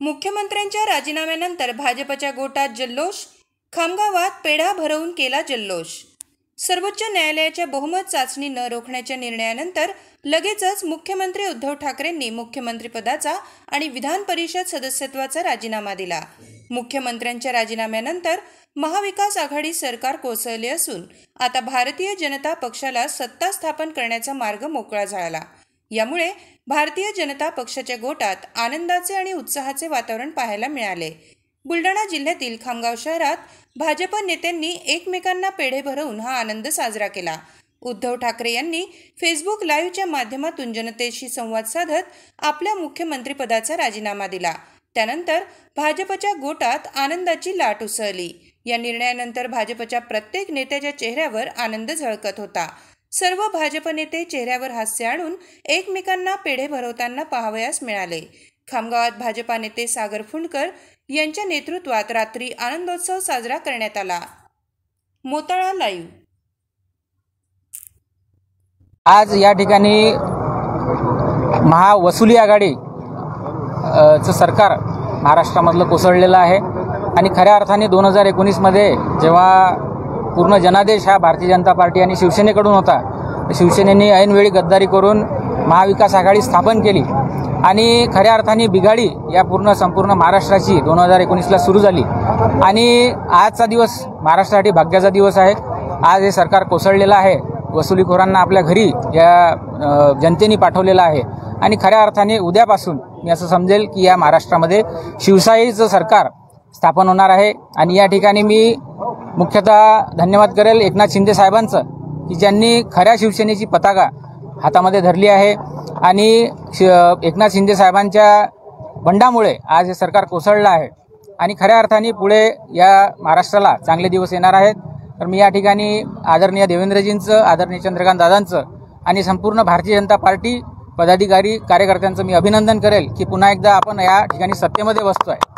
मुख्यमंत्र्यांच्या राजीनाम्यानंतर भाजपच्या गोटात जल्लोष, खामगावात पेढा भरवून केला जल्लोष। सर्वोच्च न्यायालयाच्या बहुमत चाचणी न रोखण्याच्या निर्णयानंतर लगेचच मुख्यमंत्री उद्धव ठाकरेंनी मुख्यमंत्रीपदाचा आणि विधान परिषद सदस्यत्वाचा राजीनामा दिला। मुख्यमंत्र्यांच्या राजीनाम्यानंतर महाविकास आघाडी सरकार कोसळले असून आता भारतीय जनता पक्षाला सत्ता स्थापन करण्याचा मार्ग मोकळा झाला। यामुळे भारतीय जनता पक्षाच्या गोटात आनंदाचे आणि उत्साहाचे वातावरण पाहायला मिळाले। बुलढाणा जिल्ह्यातील खामगाव शहरात भाजप नेत्यांनी एकमेकांना पेढे भरवून हा आनंद साजरा केला। उद्धव ठाकरे यांनी फेसबुक लाईव्हच्या माध्यमातून जनतेशी संवाद साधत आपल्या मुख्यमंत्रीपदाचा राजीनामा दिला। त्यानंतर भाजपच्या गोटात आनंदाची लाट उसळली। या निर्णयानंतर भाजपच्या प्रत्येक नेत्याच्या चेहऱ्यावर आनंद झळकत होता। सर्व भाजप नेते चेहऱ्यावर हास्य आणून एकमेकांना पेढे भरवताना पाहावयास मिळाले। खामगावात भाजपा नेते सागर फुंडकर यांच्या नेतृत्वात रात्री आनंदोत्सव साजरा करण्यात आला। मोताळा लाईव्ह। आज या ठिकाणी महावसुली आघाडी चं सरकार महाराष्ट्रामधलं कोसळलेलं आहे आणि खऱ्या अर्थाने 2019 मध्ये जेव्हा पूर्ण जनादेश हा भारतीय जनता पार्टी आणि शिवसेनेकडून होता, शिवसेनेने ऐनवेळी गद्दारी करून महाविकास आघाडी स्थापन केली आणि खऱ्या अर्थाने बिघाडी या संपूर्ण महाराष्ट्राची 2019ला सुरू झाली आणि आजचा दिवस महाराष्ट्रासाठी भाग्याचा दिवस आहे। आज हे सरकार कोसळलेलं आहे, वसुलीखोरांना आपल्या घरी या जनतेने पाठवलेलं आहे आणि खऱ्या अर्थाने उद्यापासून मी असं समजेल की या महाराष्ट्रामध्ये शिवशाहीचं सरकार स्थापन होणार आहे। आणि या ठिकाणी मी मुख्यतः धन्यवाद करेल एकनाथ शिंदे साहेबांचं की ज्यांनी खऱ्या शिवसेनेची पताका हातामध्ये धरली आहे आणि एकनाथ शिंदे साहेबांच्या बंडामुळे आज हे सरकार कोसळलं आहे आणि खऱ्या अर्थाने पुढे या महाराष्ट्राला चांगले दिवस येणार आहेत। तर मी या ठिकाणी आदरणीय देवेंद्रजींचं, आदरणीय चंद्रकांत दादांचं आणि संपूर्ण भारतीय जनता पार्टी पदाधिकारी कार्यकर्त्यांचं मी अभिनंदन करेल की पुन्हा एकदा आपण या ठिकाणी सत्तेमध्ये बसतोय।